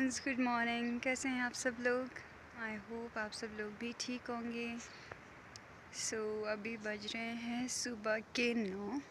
Friends, good morning. कैसे हैं आप सब लोग? आई होप आप सब लोग भी ठीक होंगे। अभी बज रहे हैं सुबह के 9।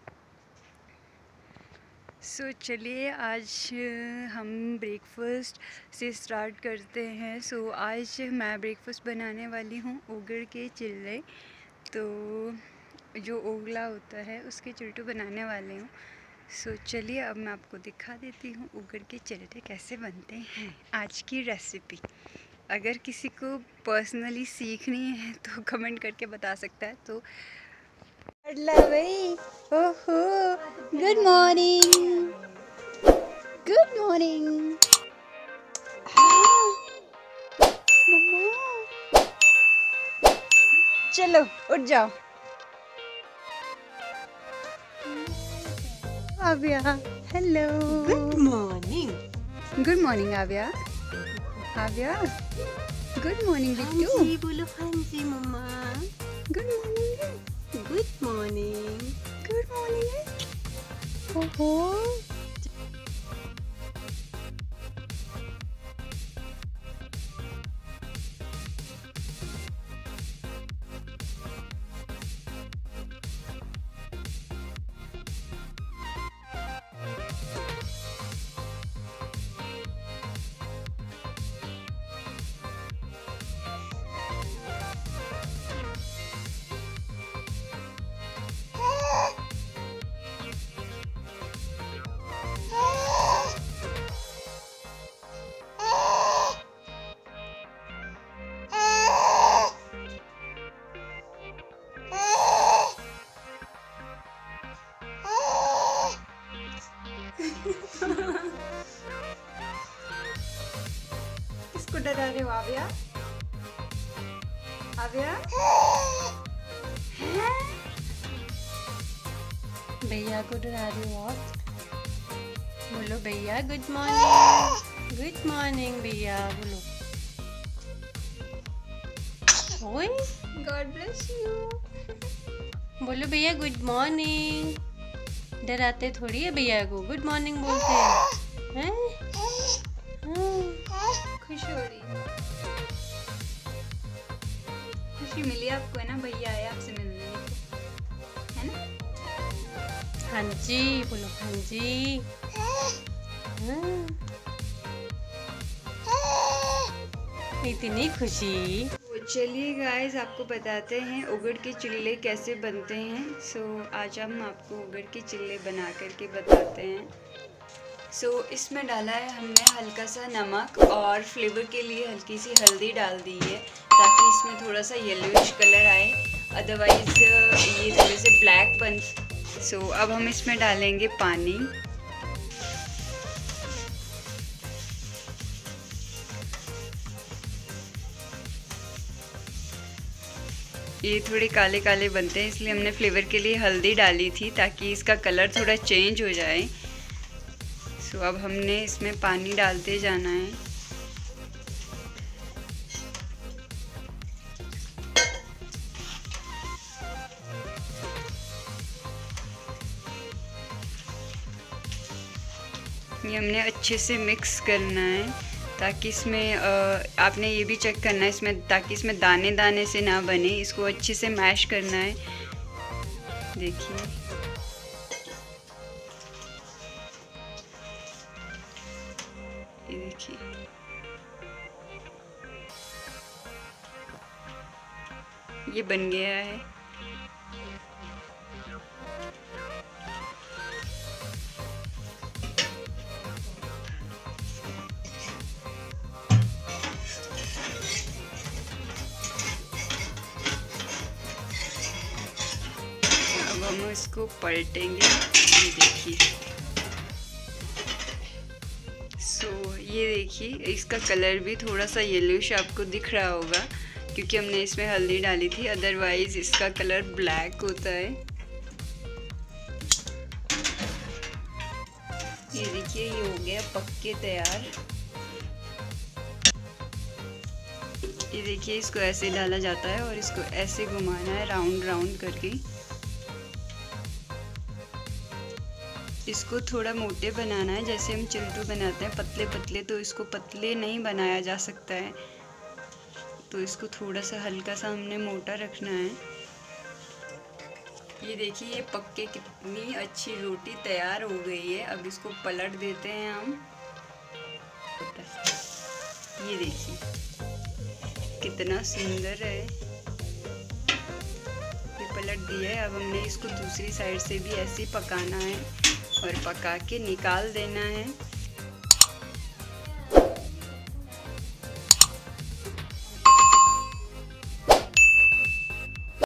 चलिए आज हम ब्रेकफास्ट से स्टार्ट करते हैं। आज मैं ब्रेकफास्ट बनाने वाली हूँ उगड़ के चिल्ले। तो जो ओगला होता है उसके चिल्टू बनाने वाले हूँ। चलिए अब मैं आपको दिखा देती हूँ उगड़ के चिल्टे कैसे बनते हैं। आज की रेसिपी अगर किसी को पर्सनली सीखनी है तो कमेंट करके बता सकता है। तो ओहो, गुड मॉर्निंग, गुड मॉर्निंग। चलो उठ जाओ। Aavya, hello. Good morning. Good morning Aavya. Aavya, good morning Bittu. हाँ जी बोलो। हाँ जी मम्मा। Good morning. Good morning. Good morning. ओहो, किसको डरा रहे हो आव्या? आव्या, भैया को डरा रही हो आप? बोलो भैया गुड मॉर्निंग। गुड मॉर्निंग भैया बोलो। ओए गॉड ब्लेस यू। बोलो भैया गुड मॉर्निंग। डराते थोड़ी है भैया को, गुड मॉर्निंग बोलते हैं। हैं? खुश हो रही है? खुशी मिली आपको है ना? भैया आए आपसे मिलने को, है ना? हाँ जी बोलो। हाँ जी। हाँ। इतनी खुशी। तो चलिए गाइस आपको बताते हैं उगड़ के चिल्ले कैसे बनते हैं। आज हम आपको उगड़ के चिल्ले बना करके बताते हैं। इसमें डाला है हमने हल्का सा नमक और फ्लेवर के लिए हल्की सी हल्दी डाल दी है ताकि इसमें थोड़ा सा येलोइश कलर आए, अदरवाइज ये थोड़े से ब्लैक बन। अब हम इसमें डालेंगे पानी। ये थोड़े काले काले बनते हैं इसलिए हमने फ्लेवर के लिए हल्दी डाली थी ताकि इसका कलर थोड़ा चेंज हो जाए। अब हमने इसमें पानी डालते जाना है। ये हमने अच्छे से मिक्स करना है ताकि इसमें आपने ये भी चेक करना है इसमें, ताकि इसमें दाने दाने से ना बने। इसको अच्छे से मैश करना है। देखिए ये देखिए, ये बन गया है। अब हम इसको पलटेंगे। ये देखिए। ये देखिए इसका कलर भी थोड़ा सा येलोइश आपको दिख रहा होगा क्योंकि हमने इसमें हल्दी डाली थी, अदरवाइज इसका कलर ब्लैक होता है। ये देखिए ये हो गया पक्के तैयार। ये देखिए इसको ऐसे डाला जाता है और इसको ऐसे घुमाना है राउंड राउंड करके। इसको थोड़ा मोटे बनाना है, जैसे हम चिल्टू बनाते हैं पतले पतले, तो इसको पतले नहीं बनाया जा सकता है, तो इसको थोड़ा सा हल्का सा हमने मोटा रखना है। ये देखिए ये पक के कितनी अच्छी रोटी तैयार हो गई है। अब इसको पलट देते हैं हम। ये देखिए कितना सुंदर है, ये पलट दिया है। अब हमने इसको दूसरी साइड से भी ऐसे ही पकाना है और पका के निकाल देना है।